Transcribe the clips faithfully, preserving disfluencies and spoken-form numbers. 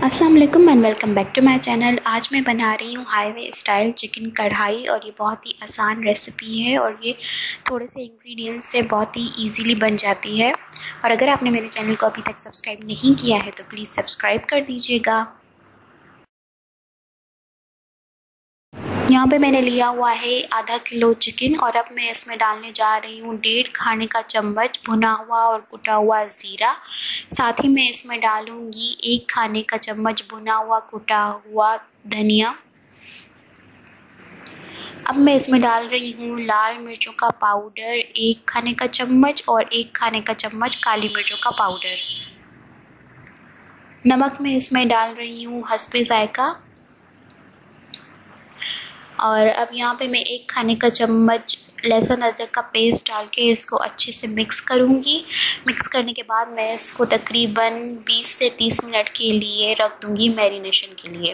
अस्सलाम वालेकुम and welcome back to my channel. आज मैं बना रही हूँ हाईवे स्टाइल चिकन कढ़ाई और ये बहुत ही आसान रेसिपी है और ये थोड़े से इंग्रेडिएंट्स से बहुत ही इजीली बन जाती है। और अगर आपने मेरे चैनल को अभी तक सब्सक्राइब नहीं किया है तो प्लीज़ सब्सक्राइब कर दीजिएगा। यहाँ पे मैंने लिया हुआ है आधा किलो चिकन और अब मैं इसमें डालने जा रही हूँ डेढ़ खाने का चम्मच भुना हुआ और कुटा हुआ ज़ीरा। साथ ही मैं इसमें डालूँगी एक खाने का चम्मच भुना हुआ कुटा हुआ धनिया। अब मैं इसमें डाल रही हूँ लाल मिर्चों का पाउडर एक खाने का चम्मच और एक खाने का चम्मच काली मिर्चों का पाउडर। नमक मैं इसमें डाल रही हूँ हस्बे जायका। और अब यहाँ पे मैं एक खाने का चम्मच लहसुन अदरक का पेस्ट डाल के इसको अच्छे से मिक्स करूँगी। मिक्स करने के बाद मैं इसको तकरीबन बीस से तीस मिनट के लिए रख दूँगी मैरिनेशन के लिए।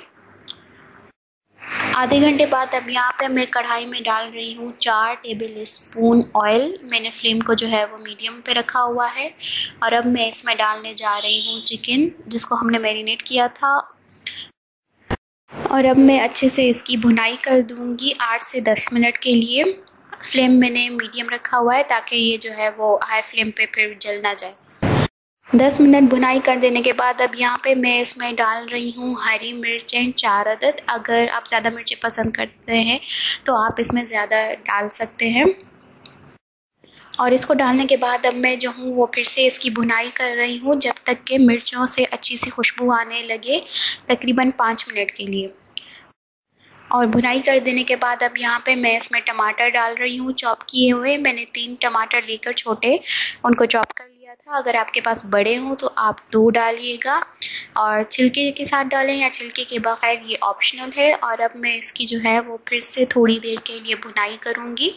आधे घंटे बाद अब यहाँ पे मैं कढ़ाई में डाल रही हूँ चार टेबल स्पून ऑयल। मैंने फ्लेम को जो है वो मीडियम पे रखा हुआ है और अब मैं इसमें डालने जा रही हूँ चिकन जिसको हमने मैरिनेट किया था। और अब मैं अच्छे से इसकी भुनाई कर दूंगी आठ से दस मिनट के लिए। फ्लेम मैंने मीडियम रखा हुआ है ताकि ये जो है वो हाई फ्लेम पे फिर जल ना जाए। दस मिनट भुनाई कर देने के बाद अब यहाँ पे मैं इसमें डाल रही हूँ हरी मिर्चें चार अदद। अगर आप ज़्यादा मिर्चें पसंद करते हैं तो आप इसमें ज़्यादा डाल सकते हैं। और इसको डालने के बाद अब मैं जो हूँ वो फिर से इसकी भुनाई कर रही हूँ जब तक कि मिर्चों से अच्छी सी खुशबू आने लगे, तकरीबन पाँच मिनट के लिए। और भुनाई कर देने के बाद अब यहाँ पे मैं इसमें टमाटर डाल रही हूँ चॉप किए हुए। मैंने तीन टमाटर लेकर छोटे उनको चॉप कर लिया था। अगर आपके पास बड़े हों तो आप दो डालिएगा और छिलके के साथ डालें या छिलके के बगैर, ये ऑप्शनल है। और अब मैं इसकी जो है वो फिर से थोड़ी देर के लिए भुनाई करूँगी।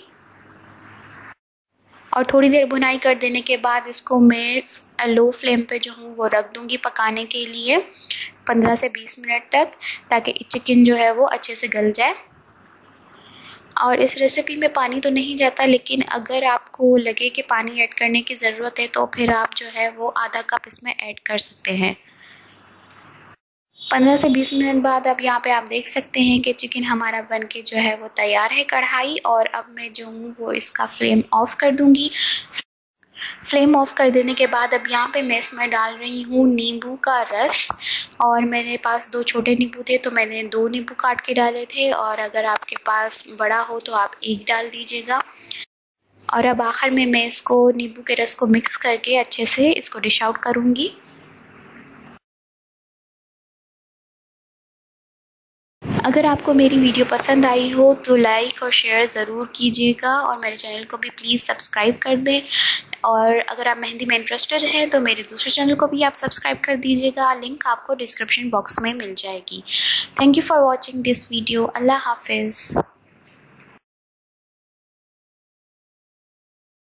और थोड़ी देर भुनाई कर देने के बाद इसको मैं लो फ्लेम पे जो हूँ वो रख दूँगी पकाने के लिए पंद्रह से बीस मिनट तक, ताकि चिकन जो है वो अच्छे से गल जाए। और इस रेसिपी में पानी तो नहीं जाता, लेकिन अगर आपको लगे कि पानी ऐड करने की ज़रूरत है तो फिर आप जो है वो आधा कप इसमें ऐड कर सकते हैं। पंद्रह से बीस मिनट बाद अब यहाँ पे आप देख सकते हैं कि चिकन हमारा बनके जो है वो तैयार है कढ़ाई। और अब मैं जो हूँ वो इसका फ्लेम ऑफ कर दूँगी। फ्लेम ऑफ कर देने के बाद अब यहाँ पे मैं इसमें डाल रही हूँ नींबू का रस। और मेरे पास दो छोटे नींबू थे तो मैंने दो नींबू काट के डाले थे, और अगर आपके पास बड़ा हो तो आप एक डाल दीजिएगा। और अब आखिर में मैं इसको नींबू के रस को मिक्स करके अच्छे से इसको डिश आउट करूँगी। अगर आपको मेरी वीडियो पसंद आई हो तो लाइक और शेयर ज़रूर कीजिएगा और मेरे चैनल को भी प्लीज़ सब्सक्राइब कर दें। और अगर आप मेहंदी में इंटरेस्टेड हैं तो मेरे दूसरे चैनल को भी आप सब्सक्राइब कर दीजिएगा। लिंक आपको डिस्क्रिप्शन बॉक्स में मिल जाएगी। Thank you for watching this video. अल्लाह हाफिज़।